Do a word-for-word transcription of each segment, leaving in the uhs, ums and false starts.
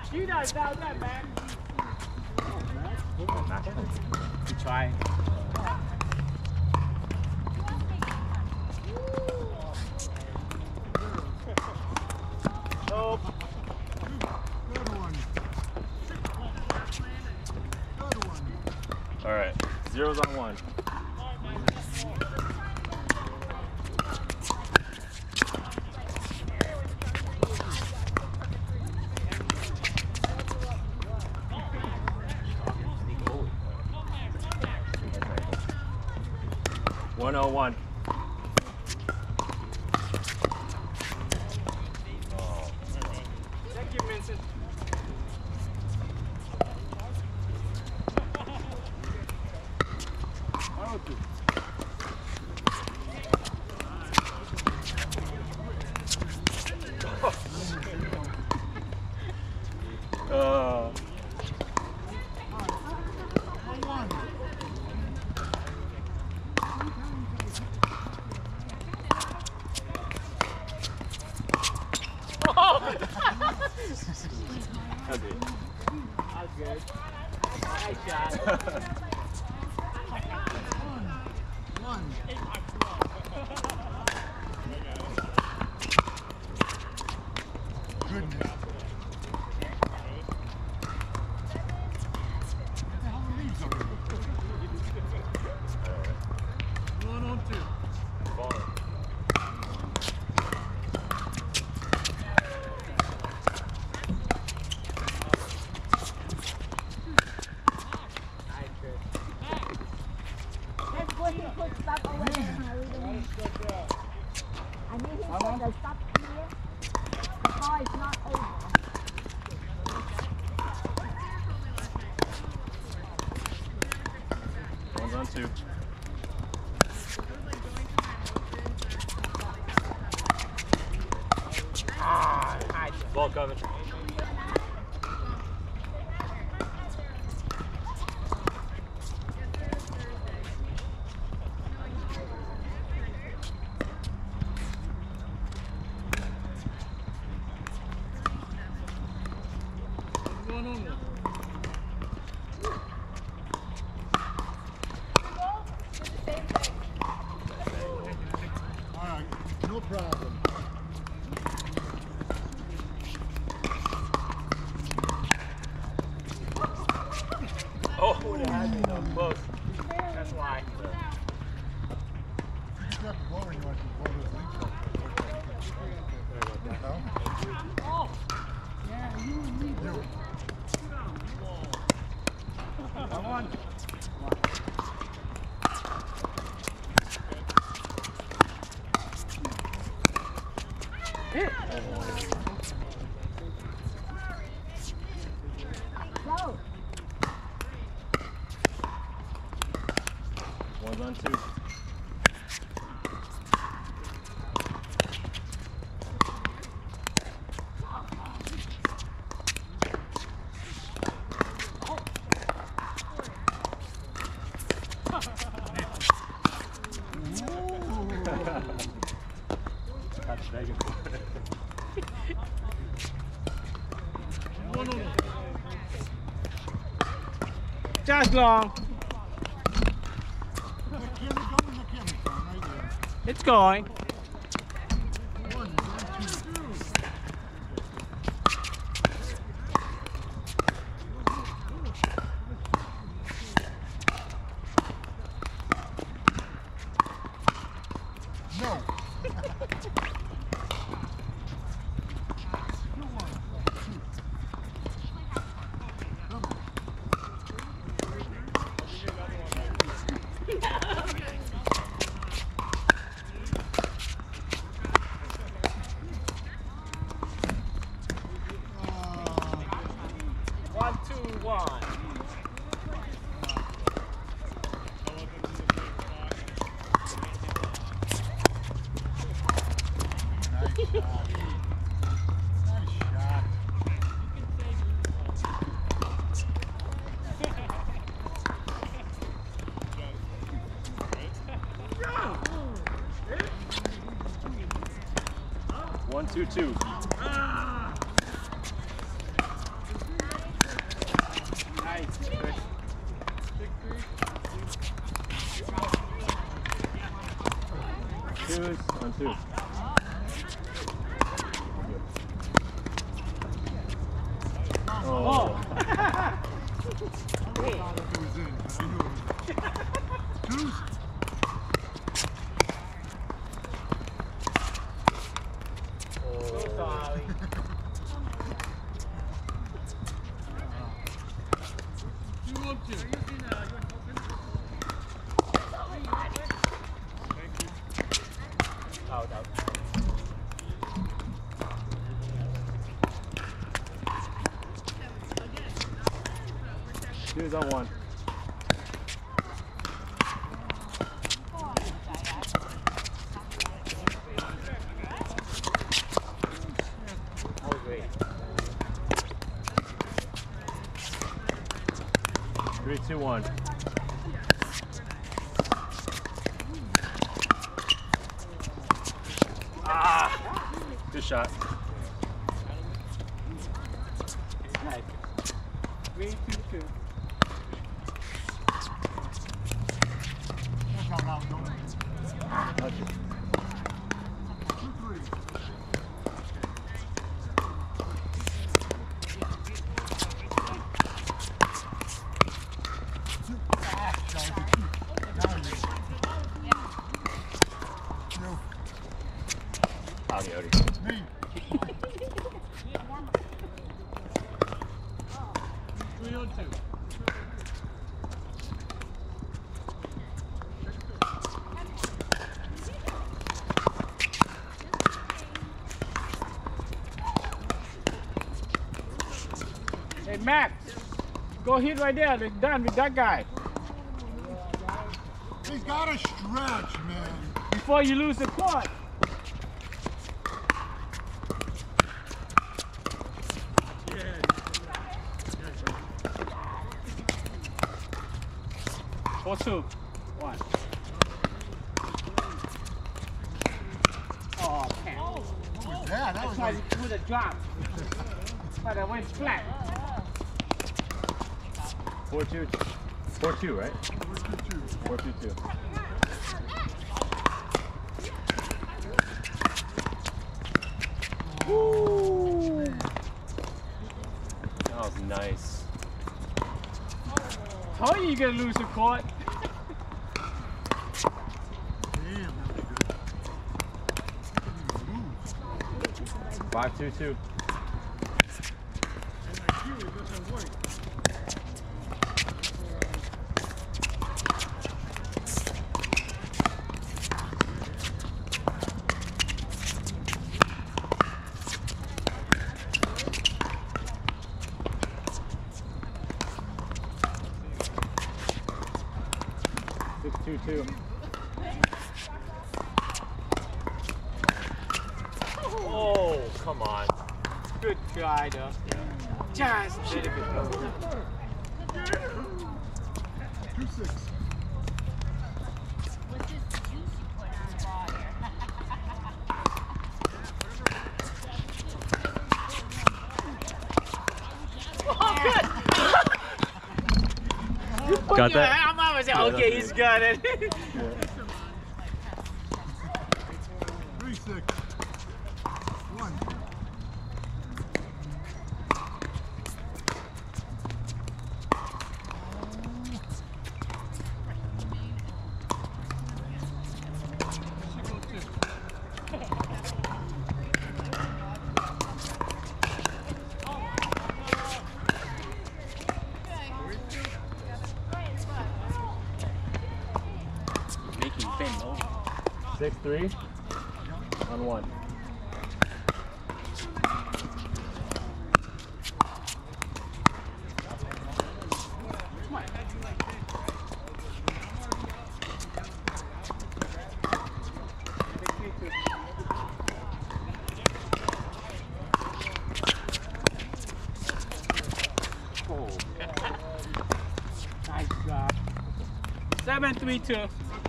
You know about that, man. You try. Nope. Good one. Good one. All right, zeros on one. one oh one. Thank you, Vincent. Uh, okay. That's good. Nice shot. One. Goodness. One on two. Ball. When he puts stuff away, I need him to put the stuff here. The car is not over. One's on two. Ah, nice. Ball coming. One on one. All right, no problem. Oh, it had me though, close. That's why. You got the ball and you want to blow those links up. No? Oh. Yeah, you need You. Come on. Hit. Go. One's on two. That's Vegas. One on one. Just long. The camera going, the camera going, right there. It's going. One is on two. No. One, two, one. Nice shot. Nice shot. One, two, two. two. Oh. I thought it was in, but I knew it was in. Twos. So sorry. Out, out. Twos on one. That was great. Three, two, one. Ah! Good shot. Nice. Three, two, two. That's how now going. Touch it. Two, three. Ah, shot. Now you. No, Howdy, howdy. it's me. Three on two. Hey Max, go hit right there. They're done with that guy. He's got to stretch, man. Before you lose the court. Four two. One. Oh, man. Yeah, that was That's why like, you put a drop. But I went flat. Four, two. Four, two, right? where's the two? Four, two, two. Woo! That was nice. Told you you're gonna lose the court. Damn, that was good. Move. Five, two, two. Six, two, two. Oh, come on. Good try, though. Just a little bit low. Two, six. What's this juice you put in the water? You put Got your that? arm out and say, Yeah, okay, that's he's it. got it. Three, six. One. Making bend over. Six, three. On one. Oh. Nice job. Seven, three, two.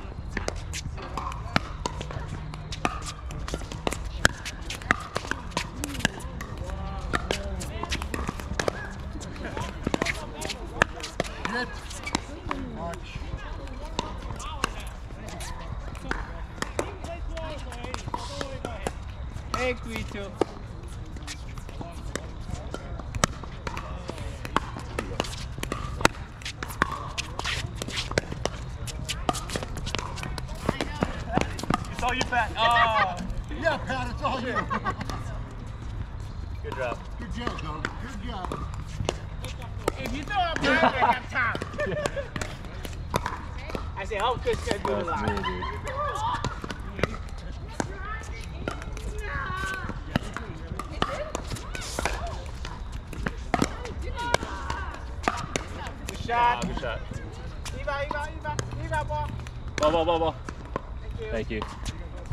Hit. Watch. you, Pat. Oh. Yeah, Pat, it's all you. Good job. Good job, though. Good job. If you throw up there, I have time. I say, oh, good, good, good. That's me, dude. Good shot. Ah, good shot. Eva, Eva, Eva, Eva, ball. Ball, ball, ball, ball. Thank you. Thank you.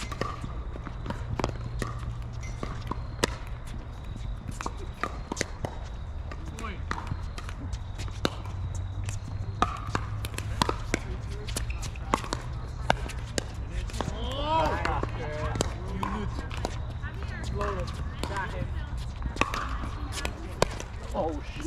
Oh, shit.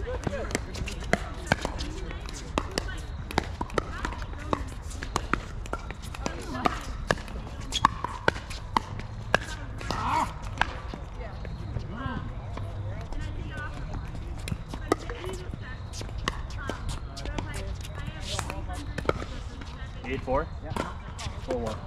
Eight four? Yeah. Four one.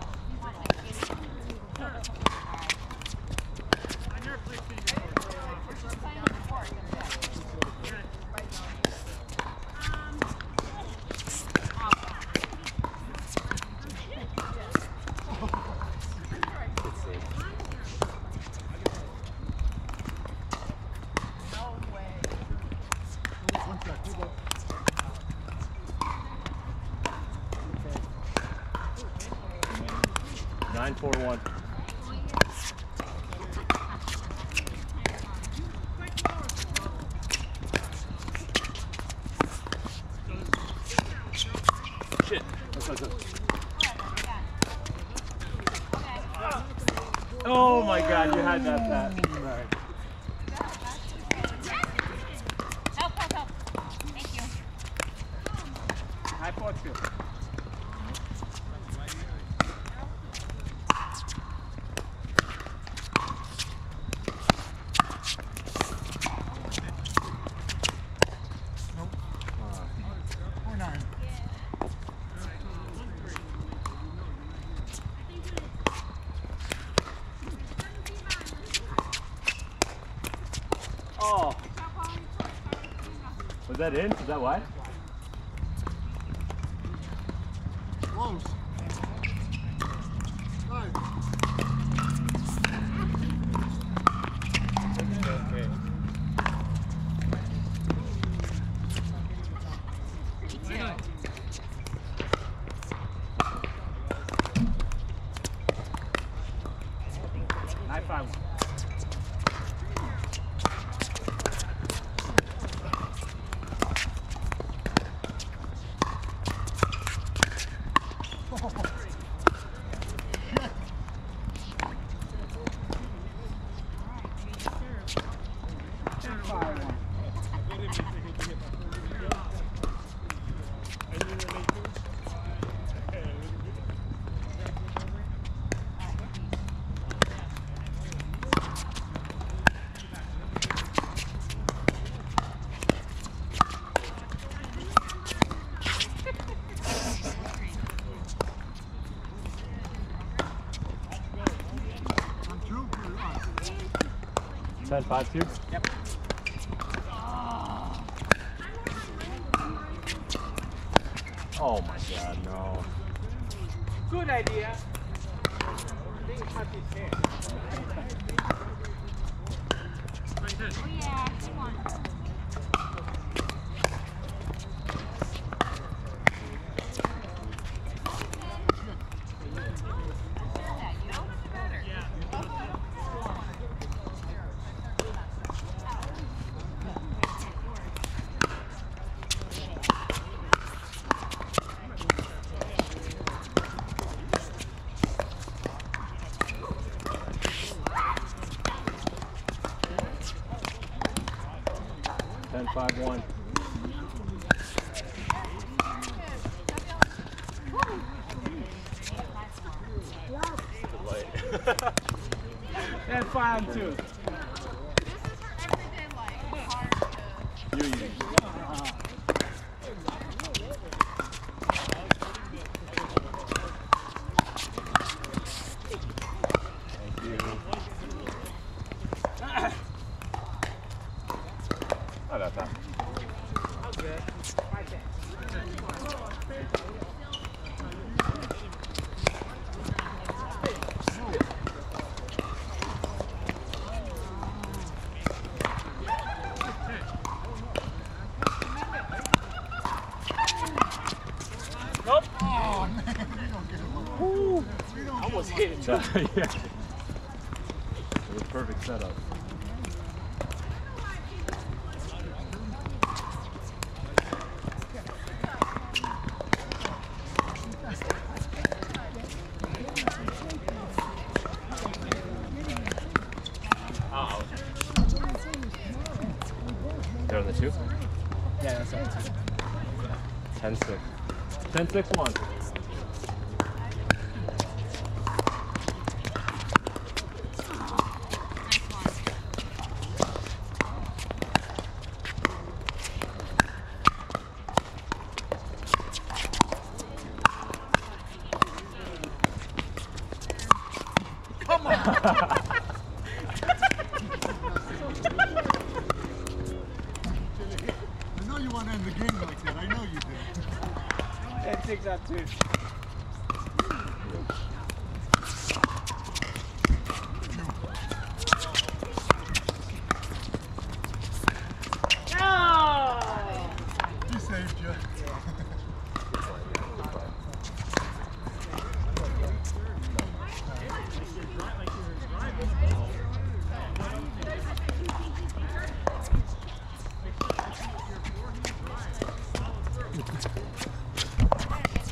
Nine four one. Shit. Let's go, let's go. Oh my God, you had that, Pat. Right. Help, help, help. Thank you. I fought you. Four nine. Oh. Was that in? Is that wide? Close. Nice. Okay. Nine five one. On two, or us? ten five two? Yep. Oh my God, no. Good idea. I think it's not his hand. Oh yeah, come on. ten five one. Good light. Ten five two. You, you. Not that time. Nope. Oh, man. You don't get it. Woo. You don't Almost get hit it. too. Yeah. It was perfect setup. Uh-oh. They're on the two? Yeah, that's it. ten six. ten six one. Come on. I know you want to end the game like that. I know you do. ten six on two.